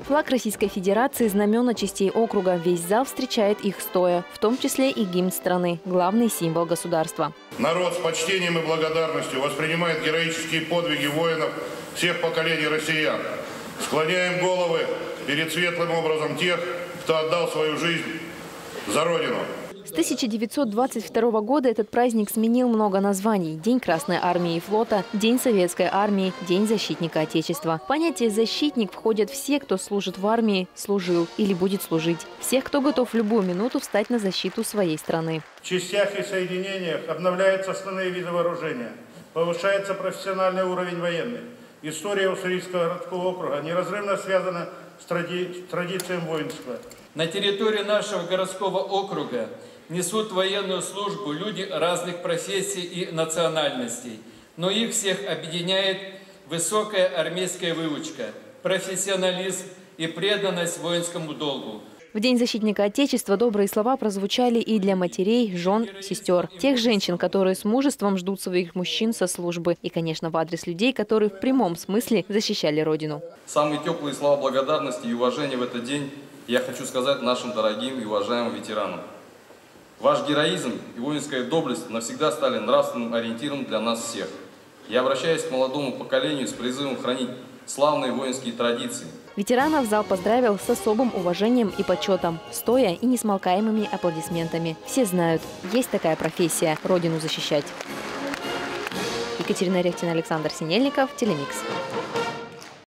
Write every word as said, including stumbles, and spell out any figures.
Флаг Российской Федерации, знамена частей округа. Весь зал встречает их стоя, в том числе и гимн страны, главный символ государства. Народ с почтением и благодарностью воспринимает героические подвиги воинов всех поколений россиян. Склоняем головы перед светлым образом тех, кто отдал свою жизнь за Родину. С тысяча девятьсот двадцать второго года этот праздник сменил много названий. День Красной Армии и флота, День Советской Армии, День Защитника Отечества. В понятие «защитник» входят все, кто служит в армии, служил или будет служить. Всех, кто готов в любую минуту встать на защиту своей страны. В частях и соединениях обновляются основные виды вооружения. Повышается профессиональный уровень военных. История Уссурийского городского округа неразрывно связана с, тради... с традициями воинства. На территории нашего городского округа несут военную службу люди разных профессий и национальностей, но их всех объединяет высокая армейская выучка, профессионализм и преданность воинскому долгу. В День Защитника Отечества добрые слова прозвучали и для матерей, жен, сестер. Тех женщин, которые с мужеством ждут своих мужчин со службы. И, конечно, в адрес людей, которые в прямом смысле защищали Родину. Самые теплые слова благодарности и уважения в этот день я хочу сказать нашим дорогим и уважаемым ветеранам. Ваш героизм и воинская доблесть навсегда стали нравственным ориентиром для нас всех. Я обращаюсь к молодому поколению с призывом хранить славные воинские традиции. Ветеранов зал поздравил с особым уважением и почетом, стоя и несмолкаемыми аплодисментами. Все знают, есть такая профессия – Родину защищать. Екатерина Рехтина, Александр Синельников, Телемикс.